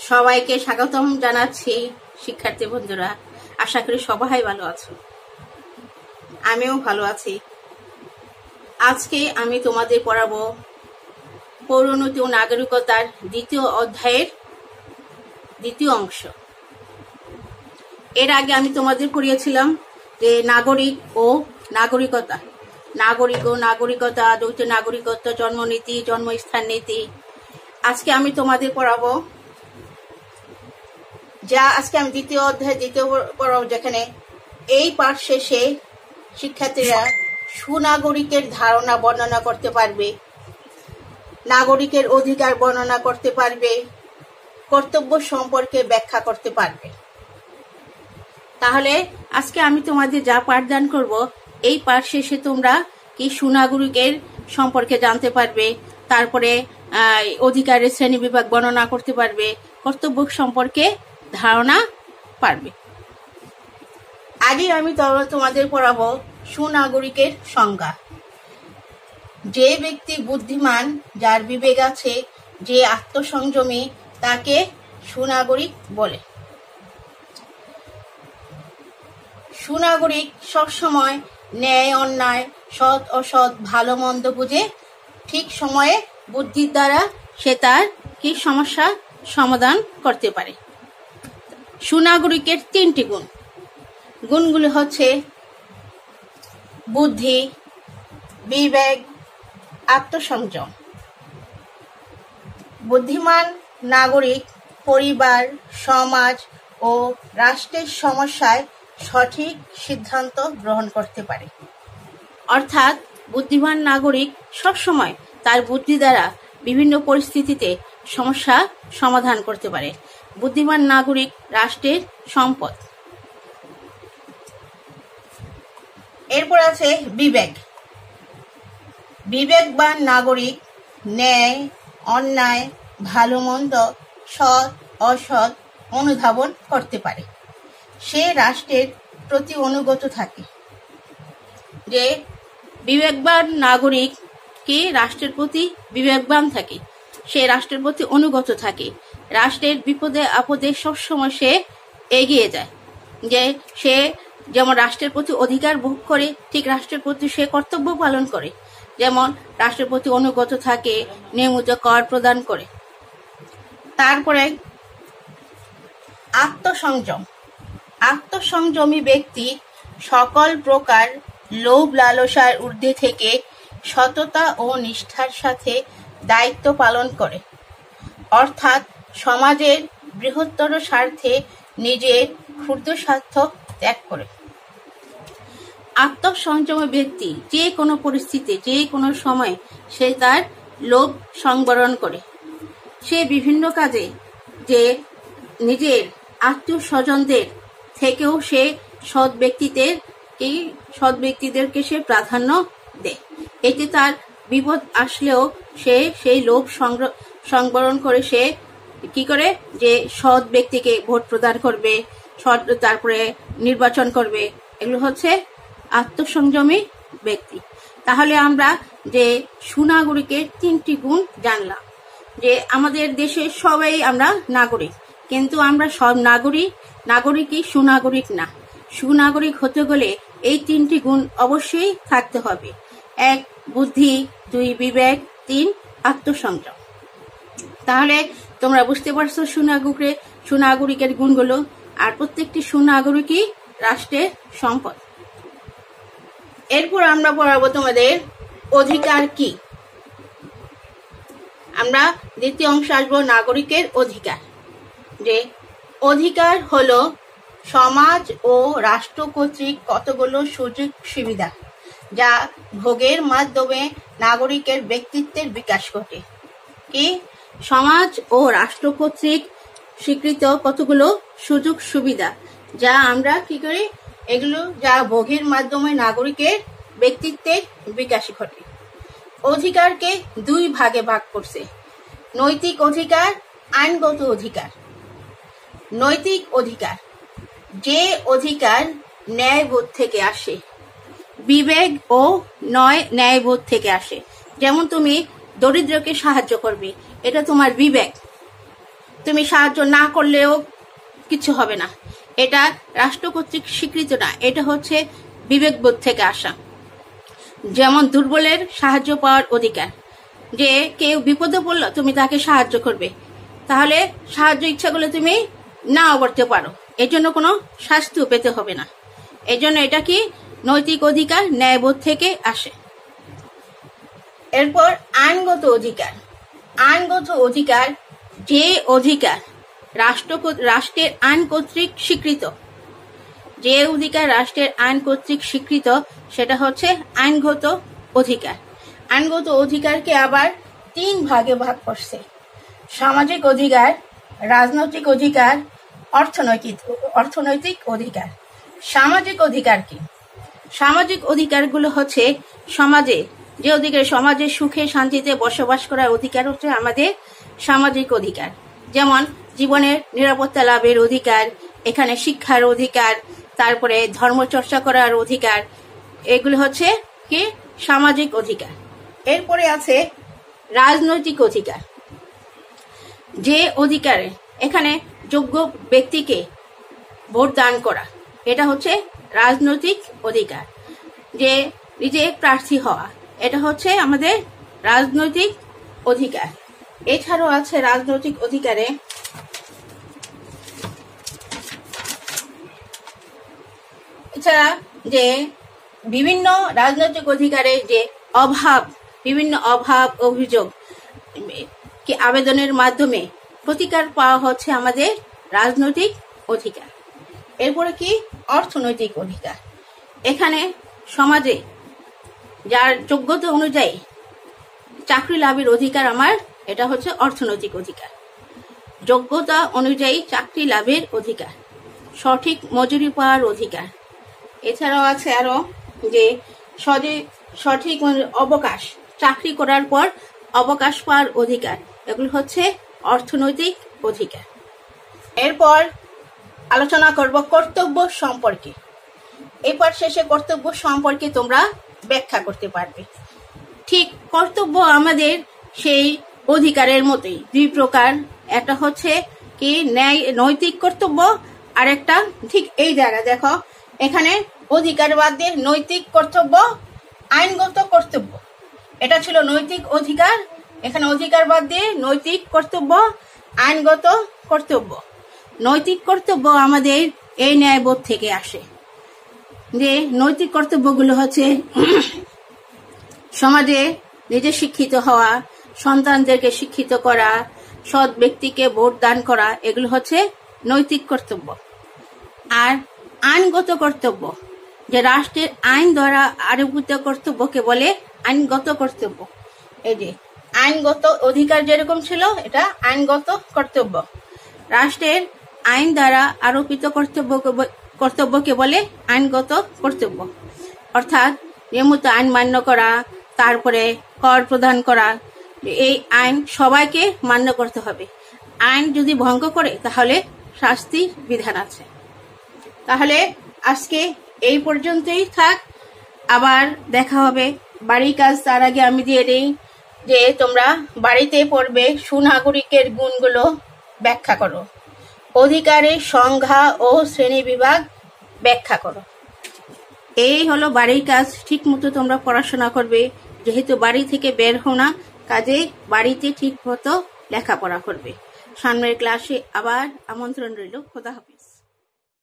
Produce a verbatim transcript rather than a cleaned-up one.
সবাইকে স্বাগতম জানাচ্ছি। শিক্ষার্থী বন্ধুরা, আশা করি সবাই ভালো আছো, আমিও ভালো আছি। আজকে আমি তোমাদের পড়াবো পৌরনীতি ও নাগরিকতার দ্বিতীয় অধ্যায়ের দ্বিতীয় অংশ। এর আগে আমি তোমাদের পড়িয়েছিলাম যে নাগরিক ও নাগরিকতা, নাগরিক ও নাগরিকতা, দ্বৈত নাগরিকত্ব, জন্মনীতি, জন্মস্থান নীতি। আজকে আমি তোমাদের পড়াবো যা আজকে আমি দ্বিতীয় অধ্যায় দ্বিতীয় পড়াবো, যেখানে এই পাঠ শেষে শিক্ষার্থীরা সুনাগরিকের ধারণা বর্ণনা করতে পারবে, নাগরিকের অধিকার বর্ণনা করতে পারবে, কর্তব্য সম্পর্কে ব্যাখ্যা করতে পারবে। তাহলে আজকে আমি তোমাদের যা পাঠদান করব, এই পাঠ শেষে তোমরা কি সুনাগরিকের সম্পর্কে জানতে পারবে, তারপরে অধিকারের শ্রেণী বিভাগ বর্ণনা করতে পারবে, কর্তব্য সম্পর্কে ধারণা পারবে। আগে আমি তোমাদের পড়াবো সুনাগরিকের সংজ্ঞা। যে ব্যক্তি বুদ্ধিমান, যার বিবেক আছে, যে আত্মসংযমী, তাকে সুনাগরিক বলে। সুনাগরিক সবসময় ন্যায় অন্যায়, সৎ অসৎ, ভালো মন্দ বুঝে ঠিক সময়ে বুদ্ধির দ্বারা সে তার কি সমস্যা সমাধান করতে পারে। সুনাগরিকের তিনটি গুণ, গুণগুলি হচ্ছে বুদ্ধি, বিবেক, আত্মসংযম। বুদ্ধিমান নাগরিক পরিবার, সমাজ ও রাষ্ট্রের সমস্যায় সঠিক সিদ্ধান্ত গ্রহণ করতে পারে। অর্থাৎ বুদ্ধিমান নাগরিক সবসময় তার বুদ্ধি দ্বারা বিভিন্ন পরিস্থিতিতে সমস্যা সমাধান করতে পারে। বুদ্ধিমান নাগরিক রাষ্ট্রের সম্পদ। এরপর আছে বিবেক। বিবেকবান নাগরিক ন্যায় অন্যায়, ভালো মন্দ, সৎ অসৎ অনুধাবন করতে পারে। সে রাষ্ট্রের প্রতি অনুগত থাকে। যে বিবেকবান নাগরিক কি রাষ্ট্রের প্রতি বিবেকবান থাকে, সে রাষ্ট্রের প্রতি অনুগত থাকে, রাষ্ট্রের বিপদে আপদে সবসময় সে এগিয়ে যায়। যে সে যেমন রাষ্ট্রের প্রতি অধিকার ভোগ করে, ঠিক রাষ্ট্রের প্রতি সে কর্তব্য পালন করে, যেমন রাষ্ট্রের প্রতি অনুগত থাকে, নিয়মিত কর প্রদান করে। তারপরে আত্মসংযম। আত্মসংযমী ব্যক্তি সকল প্রকার লোভ লালসার ঊর্ধ্বে থেকে সততা ও নিষ্ঠার সাথে দায়িত্ব পালন করে, অর্থাৎ সমাজের বৃহত্তর স্বার্থে নিজের ক্ষুদ্র স্বার্থ ত্যাগ করে। আত্মসংযমী ব্যক্তি যে কোনো পরিস্থিতি, যে কোনো সময় সে তার লোভ সংবরণ করে। সে বিভিন্ন কাজে যে নিজের আত্মীয় স্বজনদের থেকেও সে সৎ ব্যক্তিদের এই সৎ ব্যক্তিদেরকে সে প্রাধান্য দেয়। এতে তার বিপদ আসলেও সে সেই লোভ সংবরণ করে সে কি করে, যে সৎ ব্যক্তিকে ভোট প্রদান করবে, সৎ তারপরে নির্বাচন করবে। এগুলো হচ্ছে আত্মসংযমী ব্যক্তি। তাহলে আমরা যে সুনাগরিকের তিনটি গুণ জানলাম। যে আমাদের দেশে সবাই আমরা নাগরিক, কিন্তু আমরা সব নাগরিক নাগরিকই সুনাগরিক না। সুনাগরিক হতে গেলে এই তিনটি গুণ অবশ্যই থাকতে হবে। এক বুদ্ধি, দুই বিবেক, তিন আত্মসংযম। তাহলে তোমরা বুঝতে পারছো সুনাগরিকের সুনাগরিকের গুণগুলো। আর প্রত্যেকটি সুনাগরিকই রাষ্ট্রের সম্পদ। এরপর আমরা পড়াবো তোমাদের অধিকার কি। আমরা দ্বিতীয় অংশে আসবো নাগরিকের অধিকার। যে অধিকার হলো সমাজ ও রাষ্ট্র কর্তৃক কতগুলো সুযোগ সুবিধা, যা ভোগের মাধ্যমে নাগরিকের ব্যক্তিত্বের বিকাশ ঘটে। কি সমাজ ও রাষ্ট্র কর্তৃক স্বীকৃত কতগুলো সুযোগ সুবিধা, যা আমরা কি করি, এগুলো যা ভোগের মাধ্যমে নাগরিকের ব্যক্তিত্বের বিকাশ ঘটে। অধিকারকে দুই ভাগে ভাগ করছে, নৈতিক অধিকার, আইনগত অধিকার। নৈতিক অধিকার যে অধিকার ন্যায়বোধ থেকে আসে, বিবেক ও নয় ন্যায়বোধ থেকে আসে। যেমন তুমি দরিদ্রকে সাহায্য করবে, এটা তোমার বিবেক। তুমি সাহায্য না করলেও কিছু হবে না। এটা রাষ্ট্র কর্তৃক স্বীকৃত না, এটা হচ্ছে বিবেকবোধ থেকে আসা। যেমন দুর্বলের সাহায্য পাওয়ার অধিকার, যে কেউ বিপদে পড়লো তুমি তাকে সাহায্য করবে, তাহলে সাহায্য ইচ্ছা করলে তুমি নাও করতে পারো, এর জন্য কোনো শাস্তিও পেতে হবে না। এই জন্য এটা কি নৈতিক অধিকার, ন্যায়বোধ থেকে আসে। এরপর আইনগত অধিকার। আইনগত অধিকার যে অধিকার রাষ্ট্র রাষ্ট্রের আইন কর্তৃক স্বীকৃত, যে অধিকার রাষ্ট্রের আইন কর্তৃক স্বীকৃত সেটা হচ্ছে আইনগত অধিকার। আইনগত অধিকারকে আবার তিন ভাগে ভাগ করছে: সামাজিক অধিকার, রাজনৈতিক অধিকার, অর্থনৈতিক অর্থনৈতিক অধিকার। সামাজিক অধিকার কি? সামাজিক অধিকারগুলো হচ্ছে সমাজে যে অধিকার, সমাজে সুখে শান্তিতে বসবাস করার অধিকার হচ্ছে আমাদের সামাজিক অধিকার। যেমন জীবনের নিরাপত্তা লাভের অধিকার, এখানে শিক্ষার অধিকার, তারপরে ধর্মচর্চা করার অধিকার, এগুলো হচ্ছে কি সামাজিক অধিকার। এরপরে আছে রাজনৈতিক অধিকার। যে অধিকারে এখানে যোগ্য ব্যক্তিকে ভোট দান করা, এটা হচ্ছে রাজনৈতিক অধিকার। যে নিজে প্রার্থী হওয়া, এটা হচ্ছে আমাদের রাজনৈতিক অধিকার। এছাড়াও আছে রাজনৈতিক অধিকারে এছাড়া যে বিভিন্ন রাজনৈতিক অধিকারে যে অভাব, বিভিন্ন অভাব অভিযোগ কি আবেদনের মাধ্যমে প্রতিকার পাওয়া হচ্ছে আমাদের রাজনৈতিক অধিকার। এরপরে কি অর্থনৈতিক অধিকার। এখানে সমাজে যার যোগ্যতা অনুযায়ী চাকরি লাভের অধিকার আমার, এটা হচ্ছে অর্থনৈতিক অধিকার। যোগ্যতা অনুযায়ী চাকরি লাভের অধিকার, সঠিক মজুরি পাওয়ার অধিকার। এছাড়াও আছে আরো যে সঠিক অবকাশ, চাকরি করার পর অবকাশ পাওয়ার অধিকার, এগুলো হচ্ছে অর্থনৈতিক অধিকার। এরপর আলোচনা করব কর্তব্য সম্পর্কে। এরপর শেষে কর্তব্য সম্পর্কে তোমরা ব্যাখ্যা করতে পারবে। ঠিক কর্তব্য আমাদের সেই অধিকারের মতোই দুই প্রকার, একটা হচ্ছে কি ন্যায় নৈতিক কর্তব্য, আর একটা ঠিক এই জায়গা দেখো এখানে অধিকার বাদ দিয়ে নৈতিক কর্তব্য, আইনগত কর্তব্য। এটা ছিল নৈতিক অধিকার, এখানে অধিকার বাদ দিয়ে নৈতিক কর্তব্য, আইনগত কর্তব্য। নৈতিক কর্তব্য আমাদের এই ন্যায়বোধ থেকে আসে। যে নৈতিক কর্তব্যগুলো হচ্ছে সমাজে নিজে শিক্ষিত হওয়া, সন্তানদেরকে শিক্ষিত করা, সৎ ব্যক্তিকে ভোট দান করা, এগুলো হচ্ছে নৈতিক কর্তব্য। আর আইনগত কর্তব্য, যে রাষ্ট্রের আইন দ্বারা আরোপিত কর্তব্যকে বলে আইনগত কর্তব্য। এই যে আইনগত অধিকার যেরকম ছিল, এটা আইনগত কর্তব্য। রাষ্ট্রের আইন দ্বারা আরোপিত কর্তব্য কর্তব্যকে বলে আইনগত কর্তব্য। অর্থাৎ নিয়মিত আইন মান্য করা, তারপরে কর প্রদান করা, এই আইন সবাইকে মান্য করতে হবে। আইন যদি ভঙ্গ করে তাহলে শাস্তির বিধান আছে। তাহলে আজকে এই পর্যন্তই থাক, আবার দেখা হবে বাড়ির কাজ। তার আগে আমি দিয়ে দিই যে তোমরা বাড়িতে পড়বে সুনাগরিকের গুণগুলো ব্যাখ্যা করো, অধিকারের সংজ্ঞা ও শ্রেণী বিভাগ ব্যাখ্যা করো। এই হলো বাড়ির কাজ। ঠিক মতো তোমরা পড়াশোনা করবে, যেহেতু বাড়ি থেকে বের হও না, কাজে বাড়িতে ঠিক মতো লেখাপড়া করবে। সামনের ক্লাসে আবার আমন্ত্রণ রইল। খোদা হাফেজ।